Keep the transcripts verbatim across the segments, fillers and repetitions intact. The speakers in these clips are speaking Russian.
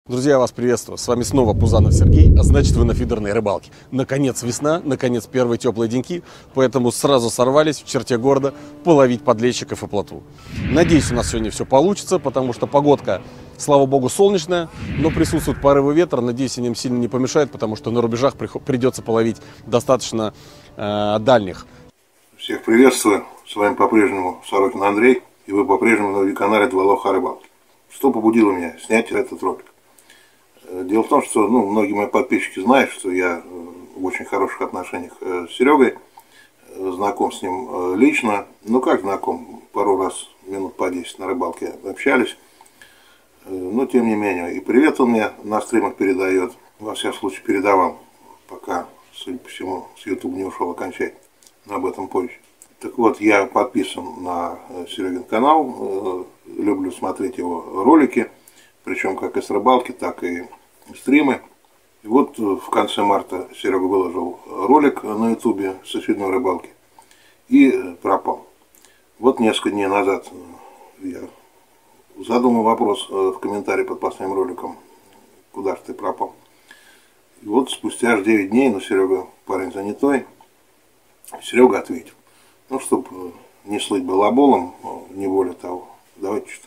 Друзья, я вас приветствую. С вами снова Пузанов Сергей, а значит, вы на фидерной рыбалке. Наконец весна, наконец первые теплые деньки, поэтому сразу сорвались в черте города половить подлещиков и плотву. Надеюсь, у нас сегодня все получится, потому что погодка, слава богу, солнечная, но присутствуют порывы ветра. Надеюсь, они им сильно не помешают, потому что на рубежах придется половить достаточно э, дальних. Всех приветствую, с вами по-прежнему Сорокин Андрей, и вы по-прежнему на канале Два лоха о рыбалке. Что побудило меня снять этот ролик? Дело в том, что ну, многие мои подписчики знают, что я в очень хороших отношениях с Серегой, знаком с ним лично, ну как знаком, пару раз минут по десять на рыбалке общались, но тем не менее, и привет он мне на стримах передает, во всяком случае передавал, пока, судя по всему, с YouTube не ушел окончательно, но об этом позже. Так вот, я подписан на Серегин канал, люблю смотреть его ролики, причем как и с рыбалки, так и стримы. И вот в конце марта Серега выложил ролик на ютубе с очередной рыбалки и пропал. Вот несколько дней назад я задумал вопрос в комментарии под последним роликом: куда же ты пропал? И вот спустя аж девять дней, но Серега парень занятой, Серега ответил. Ну, чтобы не слыть балаболом, не более того, давайте читать.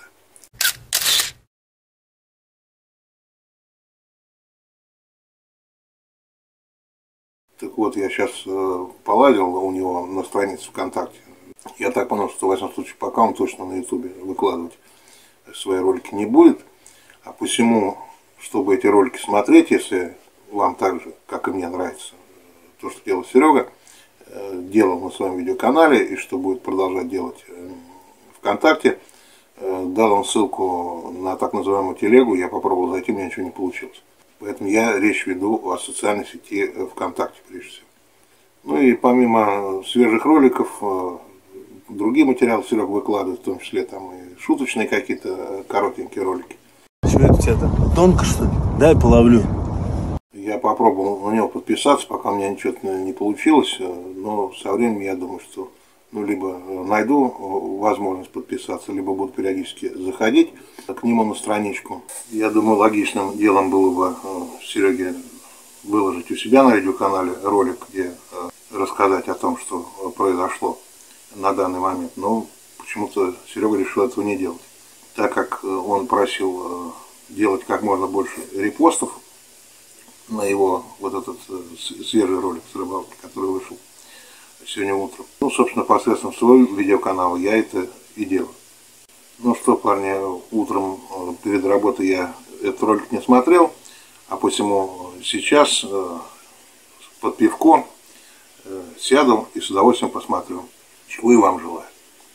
Так вот, я сейчас э, полазил у него на странице ВКонтакте. Я так понял, что в этом случае пока он точно на ютубе выкладывать свои ролики не будет. А посему, чтобы эти ролики смотреть, если вам так же, как и мне, нравится то, что делал Серега, э, делал на своем видеоканале и что будет продолжать делать э, ВКонтакте, э, дал он ссылку на так называемую телегу, я попробовал зайти, у меня ничего не получилось. Поэтому я речь веду о социальной сети ВКонтакте, прежде всего. Ну и помимо свежих роликов, другие материалы Серега выкладывает, в том числе там и шуточные какие-то коротенькие ролики. Что это у тебя-то? Тонко, что ли? Дай половлю. Я попробовал на него подписаться, пока у меня ничего не получилось, но со временем я думаю, что ну, либо найду возможность подписаться, либо буду периодически заходить к нему на страничку. Я думаю, логичным делом было бы Сереге выложить у себя на видеоканале ролик, где рассказать о том, что произошло на данный момент. Но почему-то Серега решил этого не делать, так как он просил делать как можно больше репостов на его вот этот свежий ролик с рыбалки, который вышел сегодня утром. Ну, собственно, посредством своего видеоканала я это и делаю. Ну что, парни, утром перед работой я этот ролик не смотрел, а посему сейчас под пивко сяду и с удовольствием посмотрю, чего и вам желаю.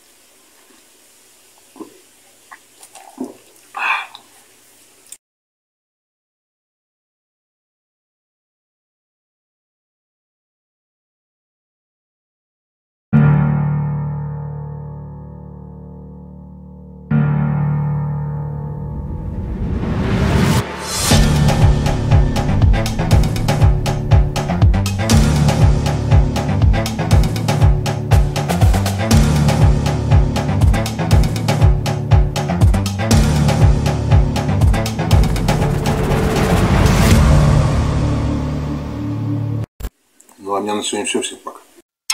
Ну, а у меня на сегодня все. Всем пока.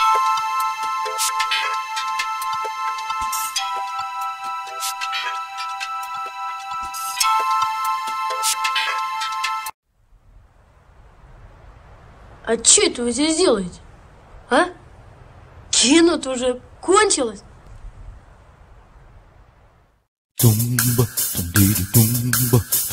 А что это вы здесь делаете? А? Кино-то уже кончилось? Tumba, tumba, tumba,